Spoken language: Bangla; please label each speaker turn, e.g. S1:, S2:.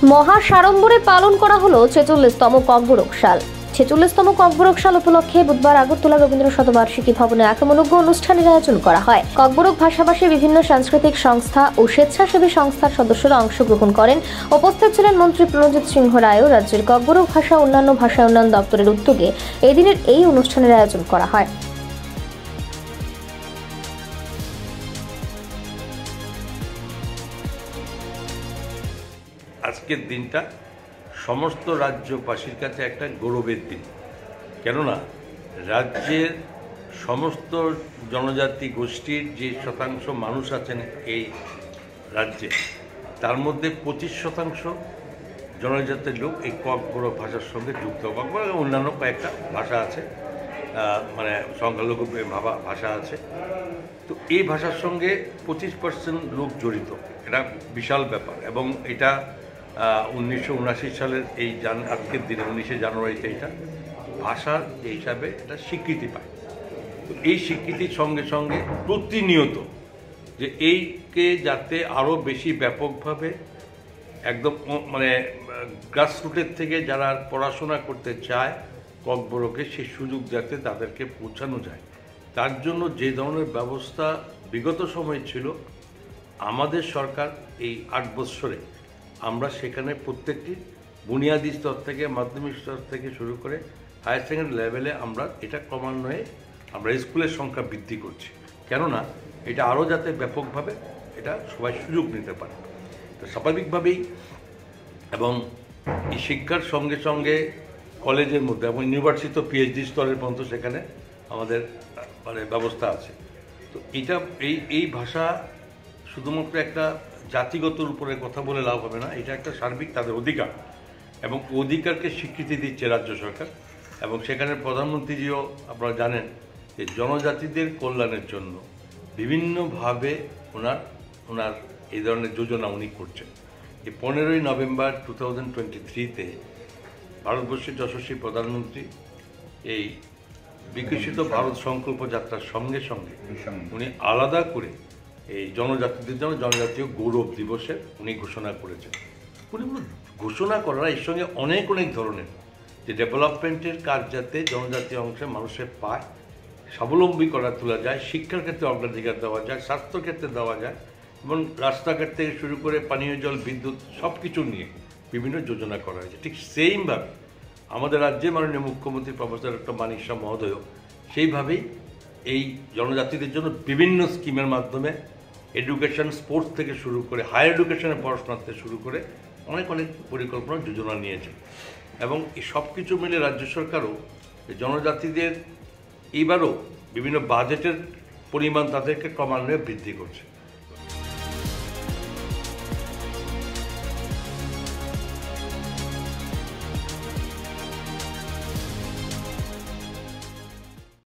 S1: মহাসাড়ম্বরে পালন করা হলো ৪৬তম ককবরক সাল। ৪৬তম ককবরক সাল উপলক্ষে বুধবার আগরতলা রবীন্দ্র শতবার্ষিকী ভবনে আক্রমণজ্ঞ অনুষ্ঠানের আয়োজন করা হয়। ককবরক ভাষাভাষী বিভিন্ন সাংস্কৃতিক সংস্থা ও স্বেচ্ছাসেবী সংস্থার সদস্যরা অংশগ্রহণ করেন। উপস্থিত ছিলেন মন্ত্রী প্রণজিৎ সিংহ রায় ও রাজ্যের ককবরক ভাষা অন্যান্য ভাষা উন্নয়ন দপ্তরের উদ্যোগে এদিনের এই অনুষ্ঠানের আয়োজন করা হয়।
S2: আজকের দিনটা সমস্ত রাজ্যবাসীর কাছে একটা গৌরবের দিন, কেননা রাজ্যের সমস্ত জনজাতি গোষ্ঠীর যে শতাংশ মানুষ আছেন এই রাজ্যে, তার মধ্যে ২৫% জনজাতির লোক এই ককবরক ভাষার সঙ্গে যুক্ত। ককবরক অন্যান্য কয়েকটা ভাষা আছে, মানে সংখ্যালঘু ভাষা আছে। তো এই ভাষার সঙ্গে 25% লোক জড়িত। এটা বিশাল ব্যাপার, এবং এটা 1979 সালের এই আজকের দিনে 19শে জানুয়ারিতে এটা ভাষার হিসাবে এটা স্বীকৃতি পায়। তো এই স্বীকৃতির সঙ্গে সঙ্গে প্রতিনিয়ত যে এইকে যাতে আরও বেশি ব্যাপকভাবে একদম মানে গ্রাসরুটের থেকে যারা পড়াশোনা করতে চায় ককবরকে সেই সুযোগ যাতে তাদেরকে পৌঁছানো যায়, তার জন্য যে ধরনের ব্যবস্থা বিগত সময় ছিল, আমাদের সরকার এই 8 বছরে আমরা সেখানে প্রত্যেকটি বুনিয়াদী স্তর থেকে মাধ্যমিক স্তর থেকে শুরু করে হায়ার সেকেন্ডারি লেভেলে আমরা এটা ক্রমান্বয়ে আমরা স্কুলের সংখ্যা বৃদ্ধি করছি, কেননা এটা আরও যাতে ব্যাপকভাবে এটা সবাই সুযোগ নিতে পারে। তো স্বাভাবিকভাবেই এবং এই শিক্ষার সঙ্গে সঙ্গে কলেজের মধ্যে এবং ইউনিভার্সিটি পিএইচডি স্তরের পর্যন্ত সেখানে আমাদের মানে ব্যবস্থা আছে। তো এটা এই ভাষা শুধুমাত্র একটা জাতিগতর উপরে কথা বলে লাভ হবে না, এটা একটা সার্বিক তাদের অধিকার, এবং ওদিকারকে স্বীকৃতি দিচ্ছে রাজ্য সরকার। এবং সেখানে প্রধানমন্ত্রীজিও আপনারা জানেন যে জনজাতিদের কল্যাণের জন্য বিভিন্নভাবে ওনার এই ধরনের যোজনা উনি করছেন। এই 15ই নভেম্বর 2023-তে ভারতবর্ষের যশস্বী প্রধানমন্ত্রী এই বিকশিত ভারত সংকল্প যাত্রার সঙ্গে সঙ্গে উনি আলাদা করে এই জনজাতিদের জন্য জনজাতীয় গৌরব দিবসের উনি ঘোষণা করেছেন। উনি ঘোষণা করার এর সঙ্গে অনেক ধরনের যে ডেভেলপমেন্টের কাজ যাতে জনজাতীয় অংশে মানুষের পায়, স্বাবলম্বী করা তোলা যায়, শিক্ষার ক্ষেত্রে অগ্রাধিকার দেওয়া যায়, স্বাস্থ্য ক্ষেত্রে দেওয়া যায়, এবং রাস্তাঘাট থেকে শুরু করে পানীয় জল, বিদ্যুৎ সব কিছু নিয়ে বিভিন্ন যোজনা করা হয়েছে। ঠিক সেইমভাবে আমাদের রাজ্যে মাননীয় মুখ্যমন্ত্রী প্রফেসর ডক্টর মানিক শাহ মহোদয় সেইভাবেই এই জনজাতিদের জন্য বিভিন্ন স্কিমের মাধ্যমে এডুকেশন, স্পোর্টস থেকে শুরু করে হায়ার এডুকেশনের পড়াশোনা থেকে শুরু করে অনেক পরিকল্পনা যোজনা নিয়েছে। এবং এই সব কিছু মিলে রাজ্য সরকারও জনজাতিদের এইবারও বিভিন্ন বাজেটের পরিমাণ তাদেরকে ক্রমান্বয়ে বৃদ্ধি করছে।